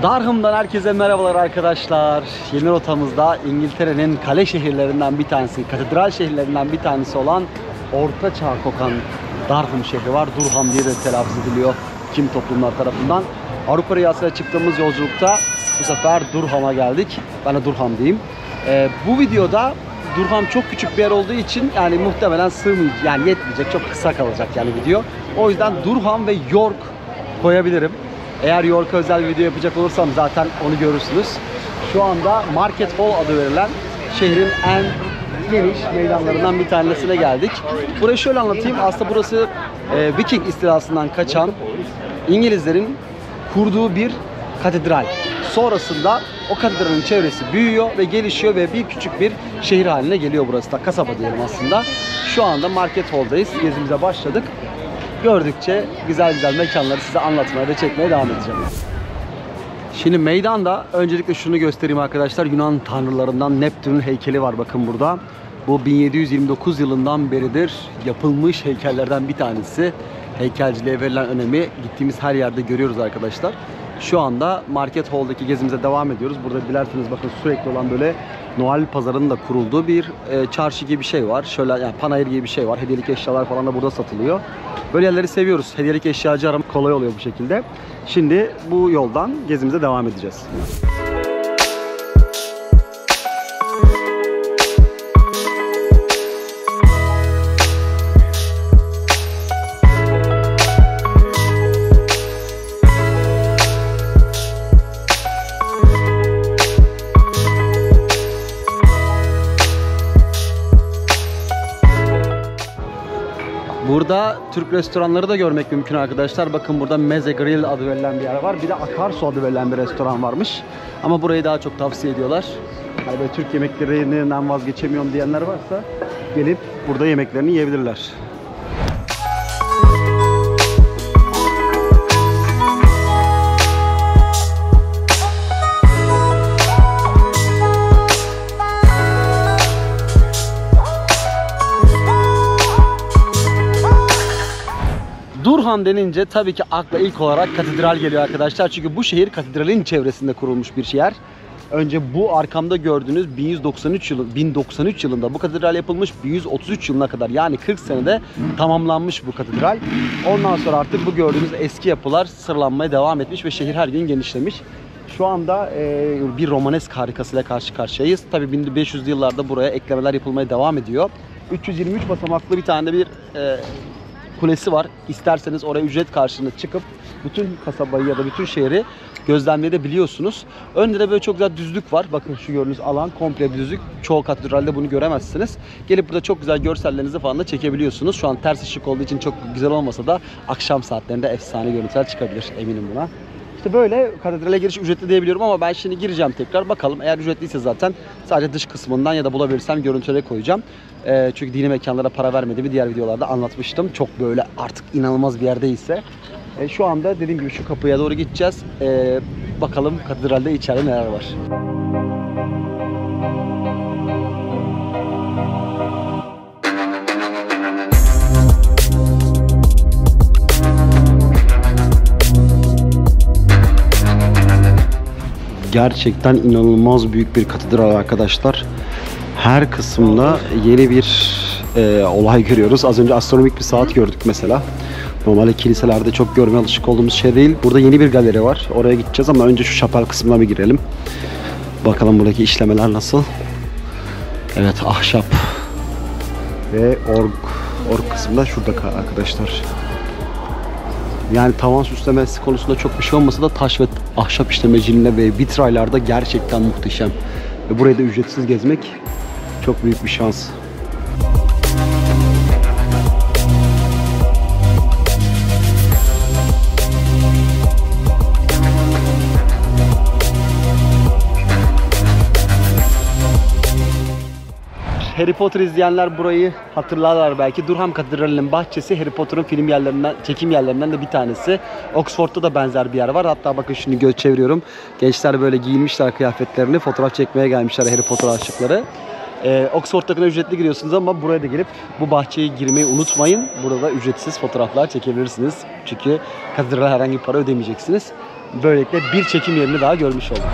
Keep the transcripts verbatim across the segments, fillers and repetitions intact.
Durham'dan herkese merhabalar arkadaşlar. Yeni rotamızda İngiltere'nin kale şehirlerinden bir tanesi, katedral şehirlerinden bir tanesi olan Orta Çağ kokan Durham şehri var. Durham diye de telaffuz ediliyor kim toplumlar tarafından. Avrupa rüyasıyla çıktığımız yolculukta bu sefer Durham'a geldik. Ben de Durham diyeyim. Ee, bu videoda Durham çok küçük bir yer olduğu için yani muhtemelen sığmayacak, yani yetmeyecek, çok kısa kalacak yani video. O yüzden Durham ve York koyabilirim. Eğer York'a özel bir video yapacak olursam zaten onu görürsünüz. Şu anda Market Hall adı verilen şehrin en geniş meydanlarından bir tanesine geldik. Burayı şöyle anlatayım. Aslında burası e, Viking istilasından kaçan İngilizlerin kurduğu bir katedral. Sonrasında o katedralin çevresi büyüyor ve gelişiyor ve bir küçük bir şehir haline geliyor burası da. Kasaba diyelim aslında. Şu anda Market Hall'dayız. Gezimize başladık. Gördükçe güzel güzel mekanları size anlatmaya ve çekmeye devam edeceğim. Şimdi meydanda öncelikle şunu göstereyim arkadaşlar. Yunan tanrılarından Neptün'ün heykeli var bakın burada. Bu bin yedi yüz yirmi dokuz yılından beridir yapılmış heykellerden bir tanesi. Heykelciliğe verilen önemi gittiğimiz her yerde görüyoruz arkadaşlar. Şu anda Market Hall'daki gezimize devam ediyoruz. Burada dilerseniz bakın sürekli olan böyle Noel pazarının da kurulduğu bir e, çarşı gibi bir şey var. Şöyle yani panayır gibi bir şey var. Hediyelik eşyalar falan da burada satılıyor. Böyle yerleri seviyoruz. Hediyelik eşyacı aramak kolay oluyor bu şekilde. Şimdi bu yoldan gezimize devam edeceğiz. Burada Türk restoranları da görmek mümkün arkadaşlar. Bakın burada Meze Grill adı verilen bir yer var. Bir de Akarsu adı verilen bir restoran varmış. Ama burayı daha çok tavsiye ediyorlar. Yani böyle Türk yemeklerinden vazgeçemiyorum diyenler varsa gelip burada yemeklerini yiyebilirler. Durham denince tabii ki akla ilk olarak katedral geliyor arkadaşlar. Çünkü bu şehir katedralin çevresinde kurulmuş bir yer. Önce bu arkamda gördüğünüz bin yüz doksan üç yılı, bin doksan üç yılında bu katedral yapılmış. bin yüz otuz üç yılına kadar yani kırk senede tamamlanmış bu katedral. Ondan sonra artık bu gördüğünüz eski yapılar sıralanmaya devam etmiş ve şehir her gün genişlemiş. Şu anda e, bir romanesk harikasıyla karşı karşıyayız. Tabii bin beş yüzlü yıllarda buraya eklemeler yapılmaya devam ediyor. üç yüz yirmi üç basamaklı bir tane de bir e, kulesi var. İsterseniz oraya ücret karşılığında çıkıp bütün kasabayı ya da bütün şehri gözlemleyebiliyorsunuz. Önde de böyle çok güzel düzlük var. Bakın şu gördüğünüz alan komple bir düzlük. Çoğu katedralde bunu göremezsiniz. Gelip burada çok güzel görsellerinizi falan da çekebiliyorsunuz. Şu an ters ışık olduğu için çok güzel olmasa da akşam saatlerinde efsane görüntüler çıkabilir, eminim buna. İşte böyle katedrale giriş ücretli diyebiliyorum ama ben şimdi gireceğim tekrar. Bakalım, eğer ücretliyse zaten sadece dış kısmından ya da bulabilirsem görüntüleri koyacağım. Ee, çünkü dini mekanlara para vermediğimi diğer videolarda anlatmıştım. Çok böyle artık inanılmaz bir yerdeyse. Ee, şu anda dediğim gibi şu kapıya doğru gideceğiz. Ee, bakalım katedralde içeride neler var. Gerçekten inanılmaz büyük bir katedral arkadaşlar. Her kısımda yeni bir e, olay görüyoruz. Az önce astronomik bir saat gördük mesela. Normalde kiliselerde çok görmeye alışık olduğumuz şey değil. Burada yeni bir galeri var. Oraya gideceğiz ama önce şu şapel kısmına bir girelim. Bakalım buradaki işlemeler nasıl. Evet, ahşap ve org, org kısmında şurada arkadaşlar. Yani tavan süslemesi konusunda çok bir şey olmasa da taş ve ahşap işlemeciliğine ve vitraylarda gerçekten muhteşem. Ve burayı da ücretsiz gezmek çok büyük bir şans. Harry Potter izleyenler burayı hatırlarlar belki. Durham Katedrali'nin bahçesi Harry Potter'ın film yerlerinden, çekim yerlerinden de bir tanesi. Oxford'da da benzer bir yer var. Hatta bakın şimdi göz çeviriyorum. Gençler böyle giyinmişler kıyafetlerini. Fotoğraf çekmeye gelmişler Harry Potter aşıkları. Ee, Oxford'dakine ücretli giriyorsunuz ama buraya da gelip bu bahçeye girmeyi unutmayın. Burada ücretsiz fotoğraflar çekebilirsiniz. Çünkü katedrale herhangi bir para ödemeyeceksiniz. Böylelikle bir çekim yerini daha görmüş olduk.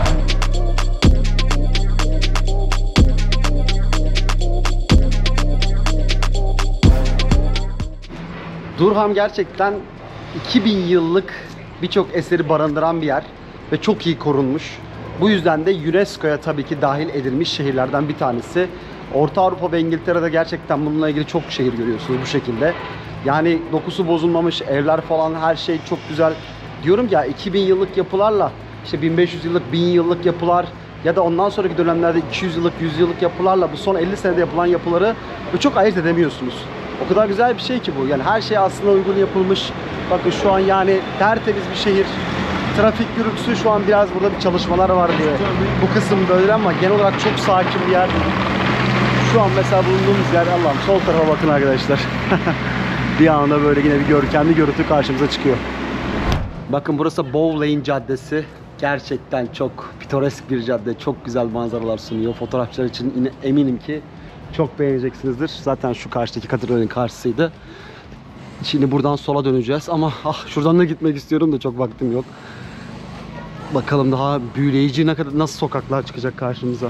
Durham gerçekten iki bin yıllık birçok eseri barındıran bir yer ve çok iyi korunmuş. Bu yüzden de UNESCO'ya tabii ki dahil edilmiş şehirlerden bir tanesi. Orta Avrupa ve İngiltere'de gerçekten bununla ilgili çok şehir görüyorsunuz bu şekilde. Yani dokusu bozulmamış, evler falan her şey çok güzel. Diyorum ya iki bin yıllık yapılarla işte bin beş yüz yıllık, bin yıllık yapılar ya da ondan sonraki dönemlerde iki yüz yıllık, yüz yıllık yapılarla bu son elli senede yapılan yapıları çok ayırt edemiyorsunuz. O kadar güzel bir şey ki bu. Yani her şey aslında uygun yapılmış. Bakın şu an yani tertemiz bir şehir. Trafik gürültüsü şu an biraz burada bir çalışmalar var diye. Bu kısım böyle ama genel olarak çok sakin bir yer. Şu an mesela bulunduğumuz yer, Allah'ım sol tarafa bakın arkadaşlar. Bir anda böyle yine bir görkemli görüntü karşımıza çıkıyor. Bakın burası Bow Lane Caddesi. Gerçekten çok pitoresk bir cadde. Çok güzel manzaralar sunuyor. Fotoğrafçılar için yine eminim ki çok beğeneceksinizdir. Zaten şu karşıdaki katedralin karşısıydı. Şimdi buradan sola döneceğiz ama ah şuradan da gitmek istiyorum da çok vaktim yok. Bakalım daha büyüleyici ne kadar nasıl sokaklar çıkacak karşımıza.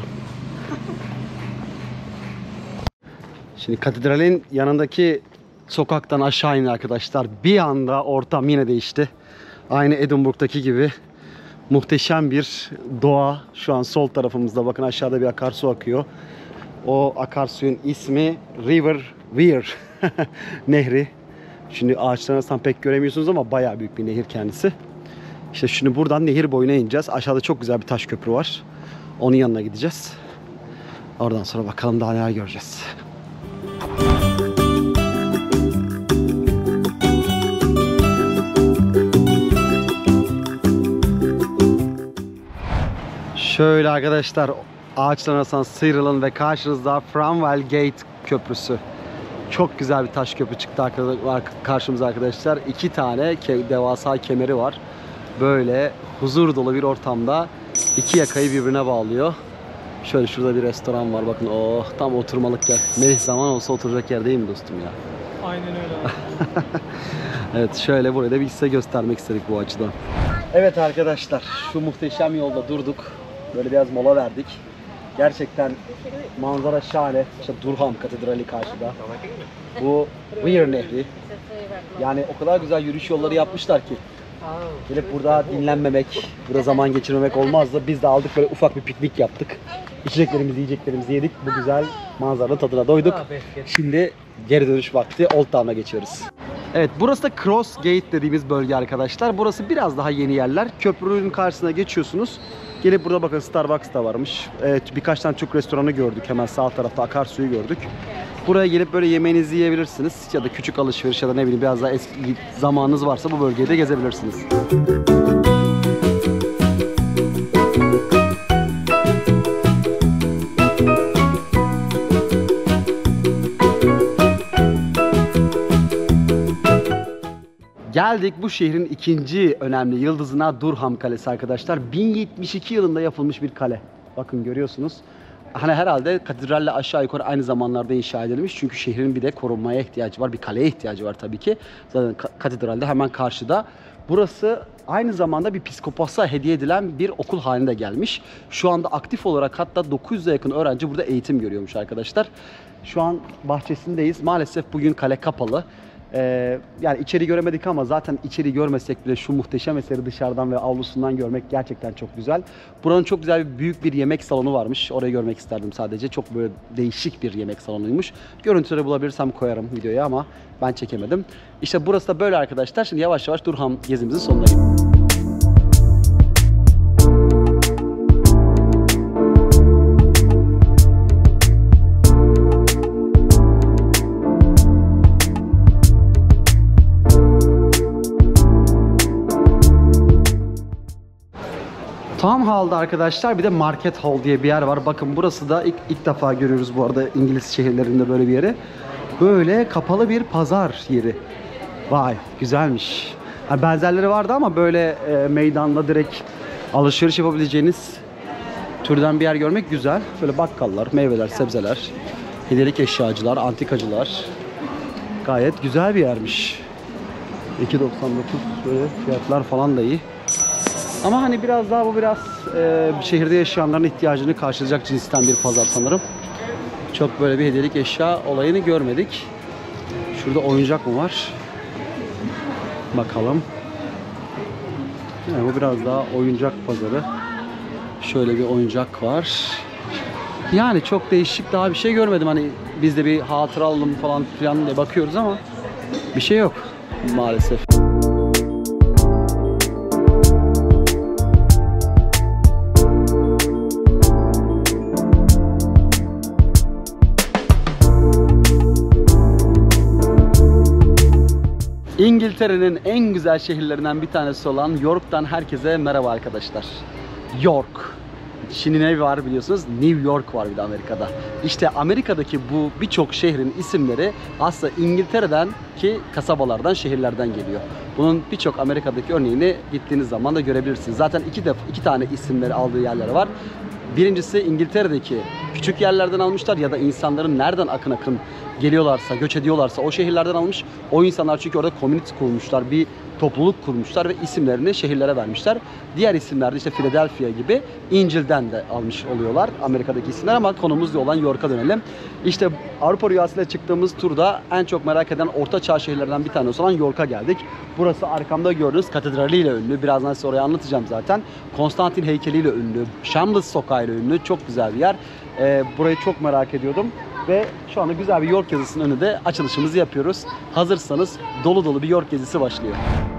Şimdi katedralin yanındaki sokaktan aşağı inin arkadaşlar. Bir anda ortam yine değişti. Aynı Edinburgh'daki gibi muhteşem bir doğa şu an sol tarafımızda. Bakın aşağıda bir akarsu akıyor. O akarsuyun ismi River Wear Nehri. Şimdi ağaçların arasından pek göremiyorsunuz ama bayağı büyük bir nehir kendisi. İşte şimdi buradan nehir boyuna ineceğiz. Aşağıda çok güzel bir taş köprü var. Onun yanına gideceğiz. Oradan sonra bakalım daha neler göreceğiz. Şöyle arkadaşlar ağaçların arasından sıyrılın ve karşınızda Framwell Gate Köprüsü. Çok güzel bir taş köprü çıktı karşımıza arkadaşlar. İki tane devasa kemeri var. Böyle huzur dolu bir ortamda iki yakayı birbirine bağlıyor. Şöyle şurada bir restoran var. Bakın oh tam oturmalık yer. Melih zaman olsa oturacak yer değil mi dostum ya? Aynen öyle. Evet şöyle burayı da bir size göstermek istedik bu açıdan. Evet arkadaşlar şu muhteşem yolda durduk. Böyle biraz mola verdik. Gerçekten manzara şahane. İşte Durham Katedrali karşıda. Bu Wear Nehri. Yani o kadar güzel yürüyüş yolları yapmışlar ki. Gelip burada dinlenmemek, burada zaman geçirmemek olmazdı. Biz de aldık böyle ufak bir piknik yaptık. İçeceklerimizi, yiyeceklerimizi yedik. Bu güzel manzaranın tadına doyduk. Şimdi geri dönüş vakti Old Town'a geçiyoruz. Evet burası da Cross Gate dediğimiz bölge arkadaşlar. Burası biraz daha yeni yerler. Köprünün karşısına geçiyorsunuz. Gelip burada bakın Starbucks da varmış. Evet, birkaç tane Türk restoranı gördük. Hemen sağ tarafta akarsuyu gördük. Buraya gelip böyle yemeğinizi yiyebilirsiniz. Ya da küçük alışveriş ya da ne bileyim biraz daha eski zamanınız varsa bu bölgeyi de gezebilirsiniz. Geldik bu şehrin ikinci önemli yıldızına, Durham Kalesi arkadaşlar. bin yetmiş iki yılında yapılmış bir kale. Bakın görüyorsunuz. Hani herhalde katedralle aşağı yukarı aynı zamanlarda inşa edilmiş. Çünkü şehrin bir de korunmaya ihtiyacı var. Bir kaleye ihtiyacı var tabii ki. Zaten katedralde hemen karşıda. Burası aynı zamanda bir psikopasa hediye edilen bir okul haline gelmiş. Şu anda aktif olarak hatta dokuz yüze yakın öğrenci burada eğitim görüyormuş arkadaşlar. Şu an bahçesindeyiz. Maalesef bugün kale kapalı. Ee, yani içeri göremedik ama zaten içeri görmesek bile şu muhteşem eseri dışarıdan ve avlusundan görmek gerçekten çok güzel. Buranın çok güzel bir büyük bir yemek salonu varmış. Orayı görmek isterdim sadece. Çok böyle değişik bir yemek salonuymuş. Görüntüleri bulabilirsem koyarım videoya ama ben çekemedim. İşte burası da böyle arkadaşlar. Şimdi yavaş yavaş Durham gezimizin sonuna gidiyoruz. Town Hall'da arkadaşlar bir de Market Hall diye bir yer var. Bakın burası da ilk, ilk defa görüyoruz bu arada İngiliz şehirlerinde böyle bir yeri. Böyle kapalı bir pazar yeri. Vay güzelmiş. Yani benzerleri vardı ama böyle e, meydanda direkt alışveriş yapabileceğiniz türden bir yer görmek güzel. Böyle bakkallar, meyveler, sebzeler, hediyelik eşyacılar, antikacılar. Gayet güzel bir yermiş. iki doksan dokuz böyle fiyatlar falan da iyi. Ama hani biraz daha bu biraz e, şehirde yaşayanların ihtiyacını karşılayacak cinsten bir pazar sanırım. Çok böyle bir hediyelik eşya olayını görmedik. Şurada oyuncak mı var? Bakalım. Yani bu biraz daha oyuncak pazarı. Şöyle bir oyuncak var. Yani çok değişik daha bir şey görmedim. Hani biz de bir hatıra alalım falan filan diye bakıyoruz ama bir şey yok maalesef. İngiltere'nin en güzel şehirlerinden bir tanesi olan York'tan herkese merhaba arkadaşlar. York. Şimdi ne var biliyorsunuz? New York var bir de Amerika'da. İşte Amerika'daki bu birçok şehrin isimleri aslında İngiltere'den ki kasabalardan, şehirlerden geliyor. Bunun birçok Amerika'daki örneğini gittiğiniz zaman da görebilirsiniz. Zaten iki defa iki tane isimleri aldığı yerler var. Birincisi İngiltere'deki küçük yerlerden almışlar ya da insanların nereden akın akın geliyorlarsa, göç ediyorlarsa o şehirlerden almış. O insanlar çünkü orada community kurmuşlar, bir topluluk kurmuşlar ve isimlerini şehirlere vermişler. Diğer isimler de işte Philadelphia gibi İncil'den de almış oluyorlar Amerika'daki isimler ama konumuz olan York'a dönelim. İşte Avrupa Rüyası'yla çıktığımız turda en çok merak eden Orta Çağ şehirlerinden bir tanesi olan York'a geldik. Burası arkamda gördüğünüz katedraliyle ünlü. Birazdan size orayı anlatacağım zaten. Konstantin heykeliyle ünlü, Shambles sokağıyla ünlü. Çok güzel bir yer. Ee, burayı çok merak ediyordum. Ve şu anda güzel bir York gezisinin önünde açılışımızı yapıyoruz. Hazırsanız dolu dolu bir York gezisi başlıyor.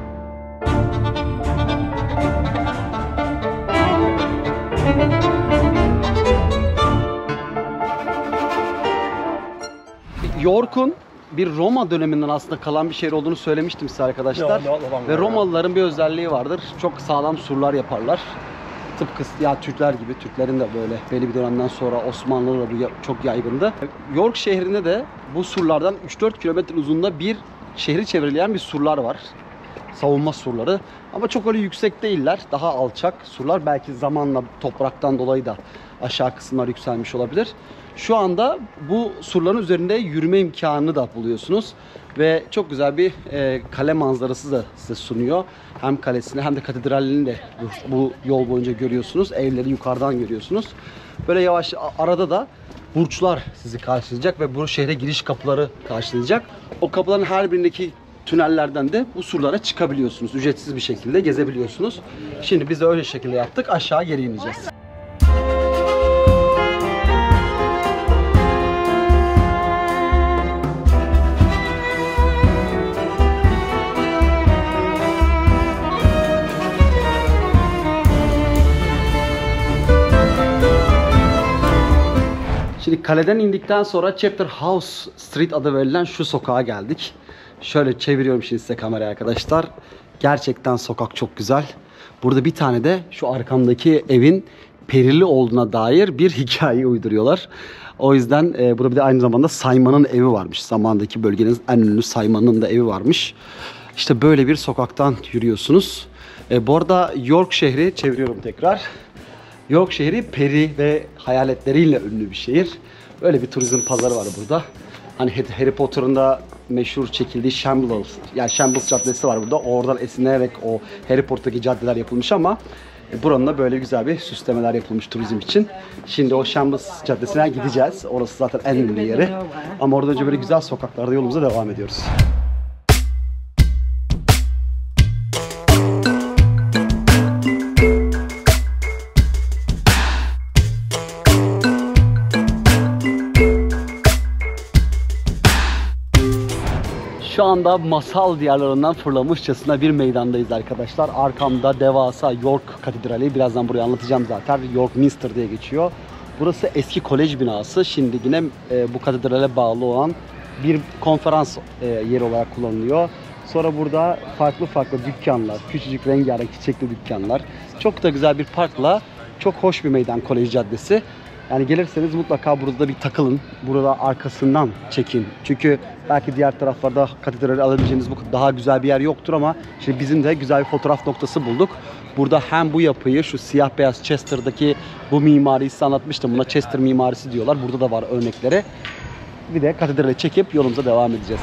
York'un bir Roma döneminden aslında kalan bir şehir olduğunu söylemiştim size arkadaşlar. Ve Romalıların bir özelliği vardır. Çok sağlam surlar yaparlar. Tıpkı ya Türkler gibi, Türklerin de böyle belli bir dönemden sonra Osmanlı'da bu çok yaygındı. York şehrinde de bu surlardan üç dört kilometre uzunluğunda bir şehri çevreleyen bir surlar var. Savunma surları. Ama çok öyle yüksek değiller. Daha alçak surlar. Belki zamanla topraktan dolayı da aşağı kısımlar yükselmiş olabilir. Şu anda bu surların üzerinde yürüme imkanını da buluyorsunuz. Ve çok güzel bir e, kale manzarası da size sunuyor. Hem kalesini hem de katedralini de bu, bu yol boyunca görüyorsunuz. Evleri yukarıdan görüyorsunuz. Böyle yavaş arada da burçlar sizi karşılayacak ve bu şehre giriş kapıları karşılayacak. O kapıların her birindeki tünellerden de bu surlara çıkabiliyorsunuz. Ücretsiz bir şekilde gezebiliyorsunuz. Şimdi biz de öyle şekilde yaptık. Aşağı geri ineceğiz. Şimdi kaleden indikten sonra Chapter House Street adı verilen şu sokağa geldik. Şöyle çeviriyorum şimdi size kamerayı arkadaşlar. Gerçekten sokak çok güzel. Burada bir tane de şu arkamdaki evin perili olduğuna dair bir hikaye uyduruyorlar. O yüzden e, burada bir de aynı zamanda Simon'ın evi varmış. Zamandaki bölgenin en ünlü Simon'ın da evi varmış. İşte böyle bir sokaktan yürüyorsunuz. E, bu arada York şehri, çeviriyorum tekrar. York şehri peri ve hayaletleriyle ünlü bir şehir. Böyle bir turizm pazarı var burada. Hani Harry Potter'ın da meşhur çekildiği Shambles, yani Shambles Caddesi var burada. Oradan esinlenerek o Harry Potter'daki caddeler yapılmış ama buranın da böyle güzel bir süslemeler yapılmış turizm için. Şimdi o Shambles Caddesi'ne gideceğiz. Orası zaten en ünlü yeri. Ama oradan önce böyle güzel sokaklarda yolumuza devam ediyoruz. Şu anda masal diyarlarından fırlamışçasına bir meydandayız arkadaşlar. Arkamda devasa York Katedrali. Birazdan burayı anlatacağım zaten. York Minster diye geçiyor. Burası eski kolej binası. Şimdi yine e, bu katedrale bağlı olan bir konferans e, yeri olarak kullanılıyor. Sonra burada farklı farklı dükkanlar, küçücük rengarenk çiçekli dükkanlar. Çok da güzel bir parkla çok hoş bir meydan, Kolej Caddesi. Yani gelirseniz mutlaka burada bir takılın. Burada arkasından çekin. Çünkü belki diğer taraflarda katedrali alabileceğiniz bu daha güzel bir yer yoktur ama şimdi bizim de güzel bir fotoğraf noktası bulduk. Burada hem bu yapıyı, şu siyah beyaz Chester'daki bu mimariyi size anlatmıştım. Buna Chester mimarisi diyorlar. Burada da var örnekleri. Bir de katedrali çekip yolumuza devam edeceğiz.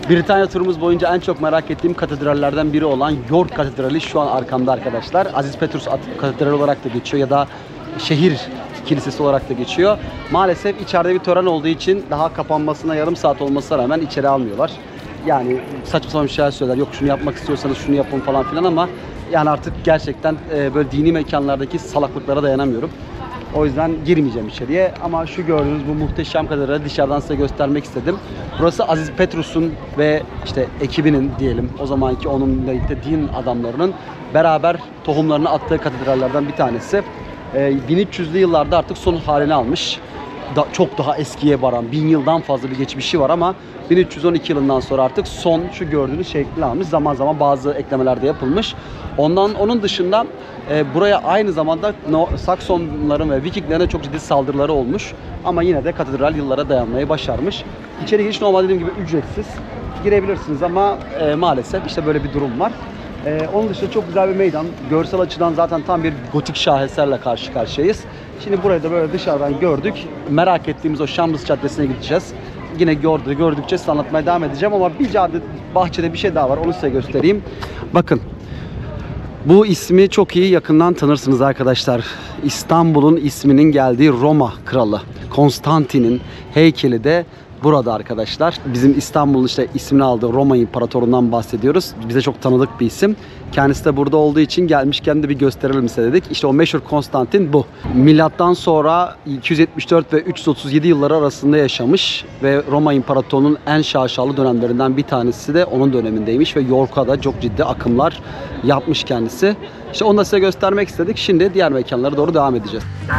Britanya turumuz boyunca en çok merak ettiğim katedrallerden biri olan York Katedrali şu an arkamda arkadaşlar. Aziz Petrus Katedrali olarak da geçiyor ya da şehir kilisesi olarak da geçiyor. Maalesef içeride bir tören olduğu için daha kapanmasına yarım saat olmasına rağmen içeri almıyorlar. Yani saçma sapan bir şeyler söyler. Yok şunu yapmak istiyorsanız şunu yapın falan filan ama yani artık gerçekten e, böyle dini mekanlardaki salaklıklara dayanamıyorum. O yüzden girmeyeceğim içeriye ama şu gördüğünüz bu muhteşem katedrali dışarıdan size göstermek istedim. Burası Aziz Petrus'un ve işte ekibinin diyelim o zamanki onunla birlikte din adamlarının beraber tohumlarını attığı katedrallerden bir tanesi. Ee, bin üç yüzlü yıllarda artık son halini almış. Da, çok daha eskiye varan, bin yıldan fazla bir geçmişi var ama bin üç yüz on iki yılından sonra artık son şu gördüğünüz şekli almış. Zaman zaman bazı eklemeler de yapılmış. Ondan onun dışında e, buraya aynı zamanda no, Saksonların ve Vikinglerin çok ciddi saldırıları olmuş. Ama yine de katedral yıllara dayanmayı başarmış. İçeri giriş normal dediğim gibi ücretsiz. Girebilirsiniz ama e, maalesef işte böyle bir durum var. Ee, onun dışında çok güzel bir meydan. Görsel açıdan zaten tam bir gotik şaheserle karşı karşıyayız. Şimdi burayı da böyle dışarıdan gördük. Merak ettiğimiz o Champs Caddesi'ne gideceğiz. Yine gördü, gördükçe size anlatmaya devam edeceğim ama bir cadde, bahçede bir şey daha var. Onu size göstereyim. Bakın. Bu ismi çok iyi yakından tanırsınız arkadaşlar. İstanbul'un isminin geldiği Roma kralı Konstantin'in heykeli de burada arkadaşlar. Bizim İstanbul'un işte ismini aldığı Roma İmparatorundan bahsediyoruz. Bize çok tanıdık bir isim. Kendisi de burada olduğu için gelmişken de bir gösterelim size dedik. İşte o meşhur Konstantin bu. Milattan sonra iki yüz yetmiş dört ve üç yüz otuz yedi yılları arasında yaşamış ve Roma İmparatorluğu'nun en şaşalı dönemlerinden bir tanesi de onun dönemindeymiş ve York'a da çok ciddi akımlar yapmış kendisi. İşte onu da size göstermek istedik. Şimdi diğer mekanlara doğru devam edeceğiz.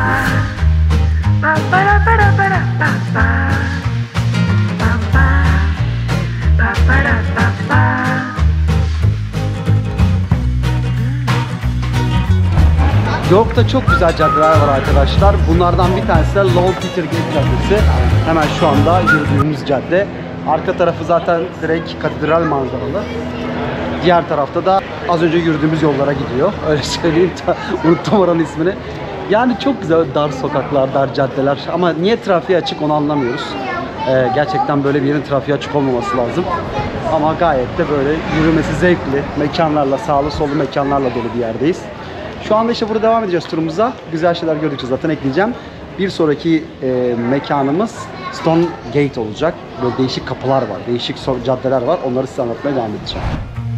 York'ta çok güzel caddeler var arkadaşlar. Bunlardan bir tanesi de Lord Peter Gate Caddesi. Hemen şu anda yürüdüğümüz cadde. Arka tarafı zaten direkt katedral manzaralı. Diğer tarafta da az önce yürüdüğümüz yollara gidiyor. Öyle söyleyeyim. Unuttum oranın ismini. Yani çok güzel dar sokaklar, dar caddeler. Ama niye trafiğe açık onu anlamıyoruz. Ee, gerçekten böyle bir yerin trafiğe açık olmaması lazım. Ama gayet de böyle yürümesi zevkli. Mekanlarla, sağlı sollu mekanlarla dolu bir yerdeyiz. Şu anda işte burada devam edeceğiz turumuza. Güzel şeyler gördükçe zaten ekleyeceğim. Bir sonraki e, mekanımız Stone Gate olacak. Böyle değişik kapılar var, değişik caddeler var. Onları size anlatmaya devam edeceğim.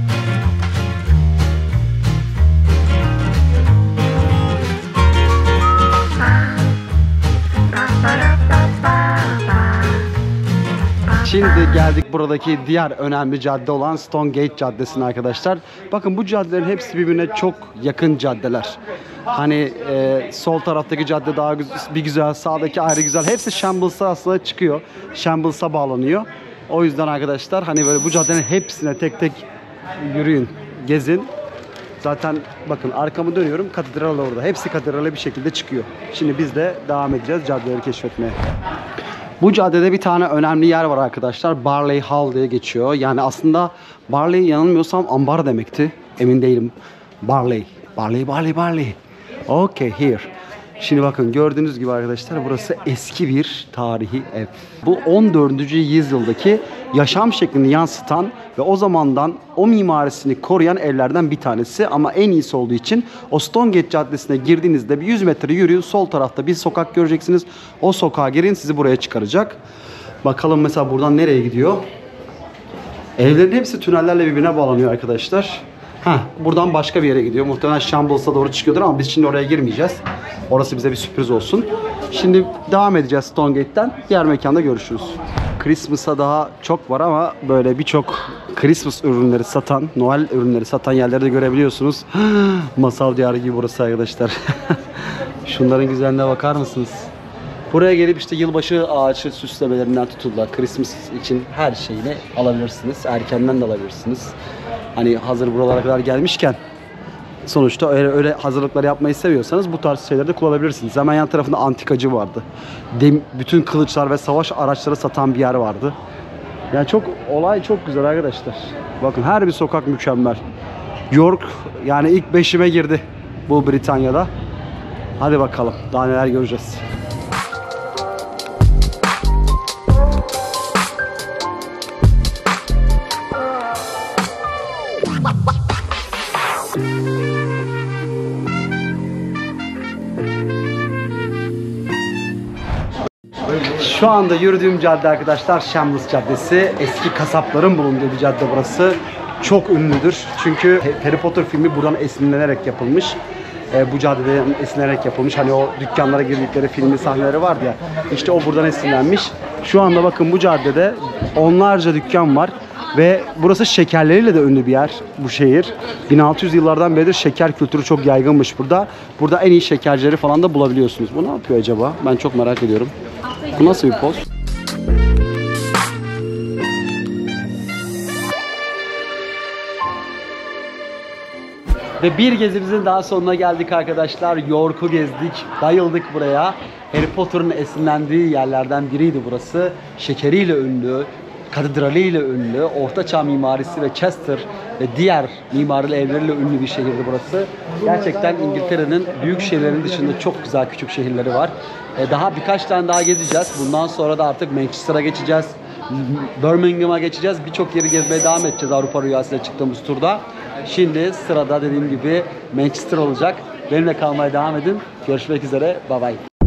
Şimdi geldik buradaki diğer önemli cadde olan Stone Gate Caddesi'ne arkadaşlar. Bakın bu caddelerin hepsi birbirine çok yakın caddeler. Hani e, sol taraftaki cadde daha bir güzel, sağdaki ayrı güzel. Hepsi Shambles'a aslında çıkıyor. Shambles'a bağlanıyor. O yüzden arkadaşlar hani böyle bu caddenin hepsine tek tek yürüyün, gezin. Zaten bakın arkamı dönüyorum, katedral orada. Hepsi katedrale bir şekilde çıkıyor. Şimdi biz de devam edeceğiz caddeleri keşfetmeye. Bu caddede bir tane önemli yer var arkadaşlar. Barley Hall diye geçiyor. Yani aslında Barley yanılmıyorsam ambar demekti. Emin değilim. Barley. Barley, Barley, Barley. Okay, here. Şimdi bakın gördüğünüz gibi arkadaşlar burası eski bir tarihi ev. Bu on dördüncü yüzyıldaki yaşam şeklini yansıtan ve o zamandan o mimarisini koruyan evlerden bir tanesi. Ama en iyisi olduğu için o Stone Gate Caddesi'ne girdiğinizde bir yüz metre yürüyün. Sol tarafta bir sokak göreceksiniz. O sokağa girin, sizi buraya çıkaracak. Bakalım mesela buradan nereye gidiyor? Evlerin hepsi tünellerle birbirine bağlanıyor arkadaşlar. Heh, buradan başka bir yere gidiyor. Muhtemelen Shambles'a doğru çıkıyordur ama biz şimdi oraya girmeyeceğiz. Orası bize bir sürpriz olsun. Şimdi devam edeceğiz Stone Gate'den. Diğer mekanda görüşürüz. Christmas'a daha çok var ama böyle birçok Christmas ürünleri satan, Noel ürünleri satan yerleri de görebiliyorsunuz. Masal diyarı gibi burası arkadaşlar. Şunların güzelliğine bakar mısınız? Buraya gelip işte yılbaşı ağacı süslemelerinden tutuldu. Christmas için her şeyini alabilirsiniz. Erkenden de alabilirsiniz. Hani hazır buralara kadar gelmişken sonuçta öyle, öyle hazırlıkları yapmayı seviyorsanız bu tarz şeyleri de kullanabilirsiniz. Hemen yan tarafında antikacı vardı. Dem, bütün kılıçlar ve savaş araçları satan bir yer vardı. Yani çok olay çok güzel arkadaşlar. Bakın her bir sokak mükemmel. York yani ilk beşime girdi bu Britanya'da. Hadi bakalım daha neler göreceğiz. Şu anda yürüdüğüm cadde arkadaşlar Şamlıs Caddesi. Eski kasapların bulunduğu bir cadde burası. Çok ünlüdür. Çünkü Harry Potter filmi buradan esinlenerek yapılmış. E, bu caddeden esinlenerek yapılmış. Hani o dükkanlara girdikleri filmin sahneleri vardı ya. İşte o buradan esinlenmiş. Şu anda bakın bu caddede onlarca dükkan var. Ve burası şekerleriyle de ünlü bir yer bu şehir. bin altı yüz yıllardan beridir şeker kültürü çok yaygınmış burada. Burada en iyi şekercileri falan da bulabiliyorsunuz. Bu ne yapıyor acaba? Ben çok merak ediyorum. Bu nasıl bir poz? Ve bir gezimizin daha sonuna geldik arkadaşlar. York'u gezdik, bayıldık buraya. Harry Potter'ın esinlendiği yerlerden biriydi burası. Şekeriyle ünlü, katedraliyle ünlü, ortaçağ mimarisi ve Chester ve diğer mimari evleriyle ünlü bir şehirdi burası. Gerçekten İngiltere'nin büyük şehirlerinin dışında çok güzel küçük şehirleri var. Daha birkaç tane daha gezeceğiz. Bundan sonra da artık Manchester'a geçeceğiz. Birmingham'a geçeceğiz. Birçok yeri gezmeye devam edeceğiz Avrupa Rüyası'na çıktığımız turda. Şimdi sırada dediğim gibi Manchester olacak. Benimle kalmaya devam edin. Görüşmek üzere. Bye bye.